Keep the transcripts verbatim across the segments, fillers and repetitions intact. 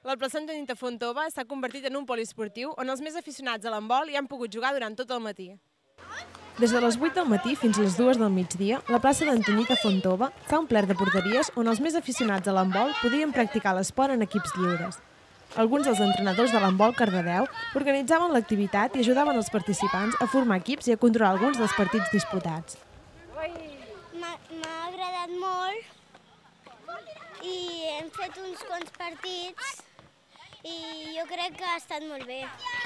La plaça Antonita Fontova s'ha convertit en un poliesportiu on els més aficionats a l'handbol hi han pogut jugar durant tot el matí. Des de les vuit del matí fins a les dues del migdia, la plaça d'Antonita Fontova s'ha omplert de porteries on els més aficionats a l'handbol podien practicar l'esport en equips lliures. Alguns dels entrenadors de l'handbol Cardedeu organitzaven l'activitat i ajudaven els participants a formar equips i a controlar alguns dels partits disputats. M'ha agradat molt i hem fet uns quants partits i jo crec que ha estat molt bé.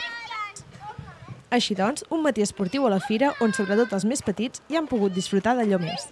Així doncs, un matí esportiu a la fira on sobretot els més petits hi han pogut disfrutar d'allò més.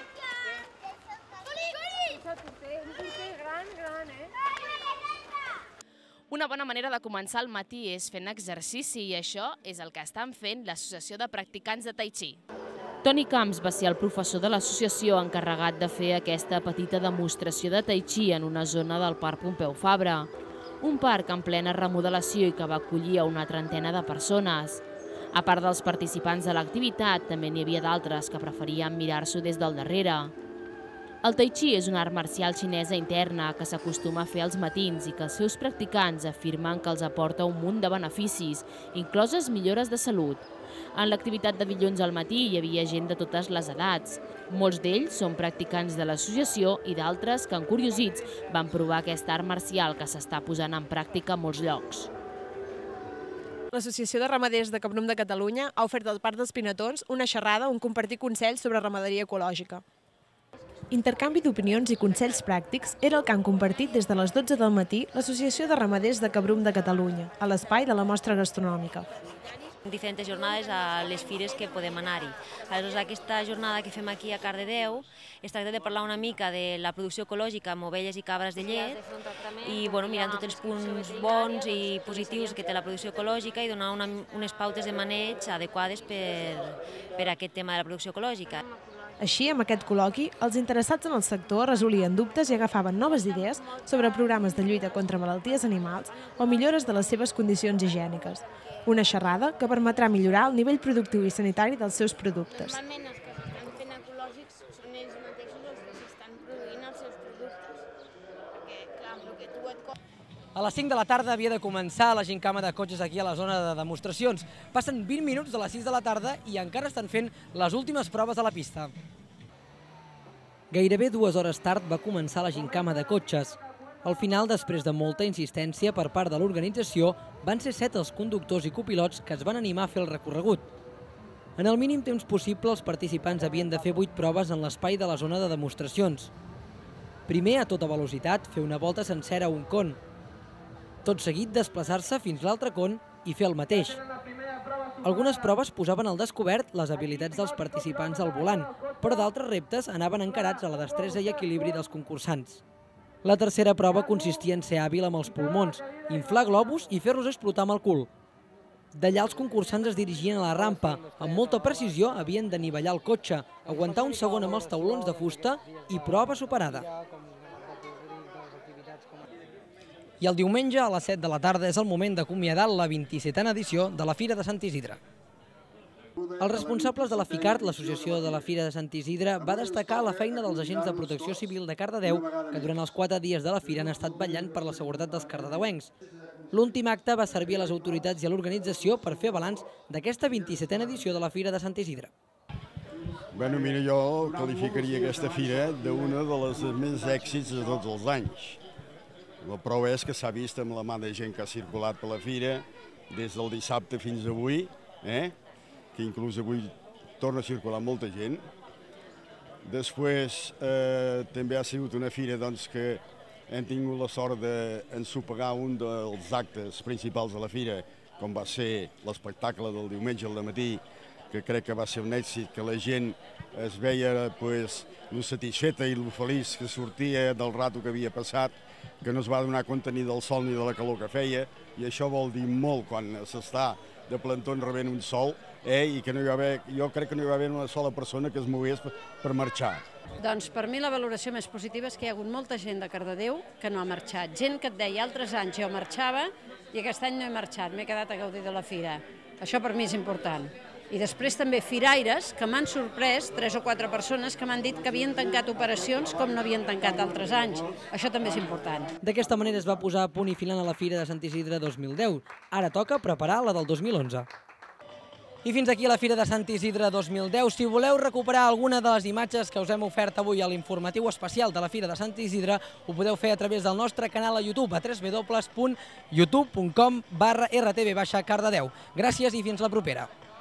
Una bona manera de començar el matí és fent exercici i això és el que estan fent l'Associació de Practicants de Tai Chi. Toni Camps va ser el professor de l'associació encarregat de fer aquesta petita demostració de Tai Chi en una zona del Parc Pompeu Fabra, un parc en plena remodelació i que va acollir a una trentena de persones. A part dels participants de l'activitat, també n'hi havia d'altres que preferien mirar-s'ho des del darrere. El Tai Chi és una art marcial xinesa interna que s'acostuma a fer als matins i que els seus practicants afirmen que els aporta un munt de beneficis, incloses millores de salut. En l'activitat de dilluns al matí hi havia gent de totes les edats. Molts d'ells són practicants de l'associació i d'altres que, encuriosits, van provar aquesta art marcial que s'està posant en pràctica a molts llocs. L'Associació de Ramaders de Cabrum de Catalunya ha ofert al Parc dels Pinatons una xerrada on compartir consells sobre ramaderia ecològica. Intercanvi d'opinions i consells pràctics era el que han compartit des de les dotze del matí l'Associació de Ramaders de Cabrum de Catalunya, a l'espai de la mostra gastronòmica. Diferents jornades a les fires que podem anar-hi. Aleshores, aquesta jornada que fem aquí a Cardedeu es tracta de parlar una mica de la producció ecològica amb ovelles i cabres de llet i bueno, mirant tots els punts bons i positius que té la producció ecològica i donar una, unes pautes de maneig adequades per, per a aquest tema de la producció ecològica. Així, amb aquest col·loqui, els interessats en el sector resolien dubtes i agafaven noves idees sobre programes de lluita contra malalties animals o millores de les seves condicions higièniques. Una xerrada que permetrà millorar el nivell productiu i sanitari dels seus productes. Normalment els que s'estan fent ecològics són ells mateixos els que s'estan produint els seus productes. Perquè, clar, amb el que tu et... A les cinc de la tarda havia de començar la gincama de cotxes aquí a la zona de demostracions. Passen vint minuts de les sis de la tarda i encara estan fent les últimes proves a la pista. Gairebé dues hores tard va començar la gincama de cotxes. Al final, després de molta insistència per part de l'organització, van ser set els conductors i copilots que es van animar a fer el recorregut. En el mínim temps possible, els participants havien de fer vuit proves en l'espai de la zona de demostracions. Primer, a tota velocitat, fer una volta sencera a un con. Tot seguit, desplaçar-se fins l'altre con i fer el mateix. Algunes proves posaven al descobert les habilitats dels participants al volant, però d'altres reptes anaven encarats a la destresa i equilibri dels concursants. La tercera prova consistia en ser hàbil amb els pulmons, inflar globus i fer-los explotar amb el cul. D'allà els concursants es dirigien a la rampa. Amb molta precisió havien d'anivellar el cotxe, aguantar un segon amb els taulons de fusta i prova superada. I el diumenge a les set de la tarda és el moment d'acomiadar la vint-i-setena edició de la Fira de Sant Isidre. Els responsables de la FICART, l'Associació de la Fira de Sant Isidre, va destacar la feina dels agents de protecció civil de Cardedeu que durant els quatre dies de la fira han estat vetllant per la seguretat dels cardedeuencs. L'últim acte va servir a les autoritats i a l'organització per fer balanç d'aquesta vint-i-setena edició de la Fira de Sant Isidre. Bueno, mira, jo qualificaria aquesta fira d'una de les més èxits de tots els anys. La prova és que s'ha vist amb la mà de gent que ha circulat per la fira des del dissabte fins avui, eh? que inclús avui torna a circular molta gent. Després eh, també ha sigut una fira doncs, que hem tingut la sort d'ensopegar un dels actes principals de la fira, com va ser l'espectacle del diumenge al matí, que crec que va ser un èxit, que la gent es veia pues, lo satisfeta i lo feliç que sortia del rato que havia passat, que no es va donar compte ni del sol ni de la calor que feia, i això vol dir molt quan s'està de plantó rebent un sol, eh, i que no hi va haver, jo crec que no hi va haver una sola persona que es mogués per, per marxar. Doncs per mi la valoració més positiva és que hi ha hagut molta gent de Cardedeu que no ha marxat. Gent que et deia altres anys jo marxava i aquest any no he marxat, m'he quedat a gaudir de la fira. Això per mi és important. I després també firaires que m'han sorprès, tres o quatre persones que m'han dit que havien tancat operacions com no havien tancat altres anys. Això també és important. D'aquesta manera es va posar a punt i final a la Fira de Sant Isidre dos mil deu. Ara toca preparar la del dos mil onze. I fins aquí la Fira de Sant Isidre dos mil deu. Si voleu recuperar alguna de les imatges que us hem ofert avui a l'informatiu especial de la Fira de Sant Isidre, ho podeu fer a través del nostre canal a YouTube, a w w w punt youtube punt com barra r t v baixa cardedeu. Gràcies i fins la propera.